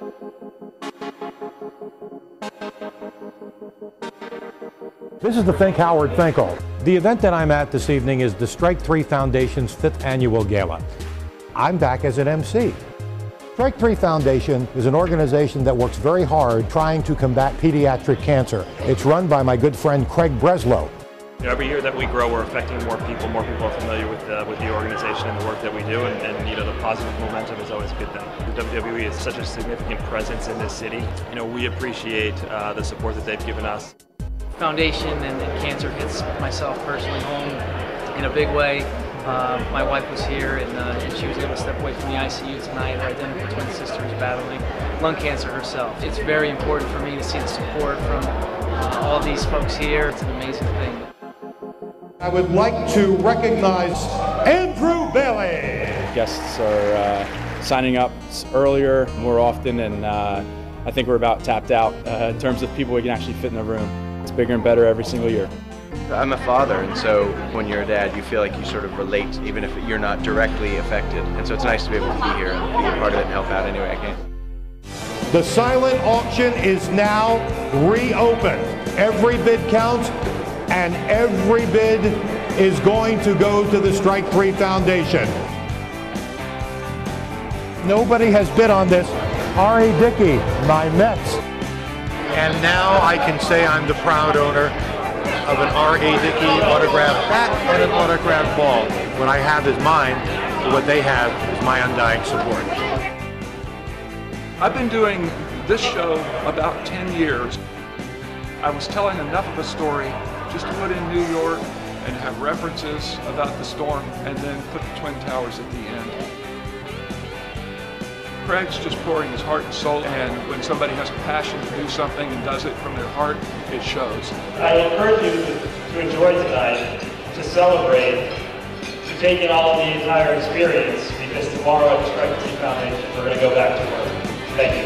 This is the Think Howard Finkel. The event that I'm at this evening is the Strike 3 Foundation's 5th annual gala. I'm back as an MC. Strike 3 Foundation is an organization that works very hard trying to combat pediatric cancer. It's run by my good friend Craig Breslow. Every year that we grow, we're affecting more people. More people are familiar with the organization and the work that we do, and you know, the positive momentum is always a good thing. The WWE is such a significant presence in this city. You know, we appreciate the support that they've given us. Foundation and cancer hits myself personally home in a big way. My wife was here and she was able to step away from the ICU tonight. Her identical twin sister is battling lung cancer herself. It's very important for me to see the support from all these folks here. It's an amazing thing. I would like to recognize Andrew Bailey. Guests are signing up earlier, more often, and I think we're about tapped out in terms of people we can actually fit in the room. It's bigger and better every single year. I'm a father, and so when you're a dad, you feel like you sort of relate, even if you're not directly affected. And so it's nice to be able to be here and be a part of it and help out any way I can. The silent auction is now reopened. Every bid counts, and every bid is going to go to the Strike 3 Foundation. Nobody has bid on this. R.A. Dickey, my Mets. And now I can say I'm the proud owner of an R.A. Dickey autographed bat and an autographed ball. What I have is mine, but what they have is my undying support. I've been doing this show about 10 years. I was telling enough of a story just to put in New York and have references about the storm and then put the Twin Towers at the end. Craig's just pouring his heart and soul, and when somebody has a passion to do something and does it from their heart, it shows. I encourage you to enjoy tonight, to celebrate, to take in all of the entire experience, because tomorrow at the Strike 3 Foundation, we're going to go back to work. Thank you.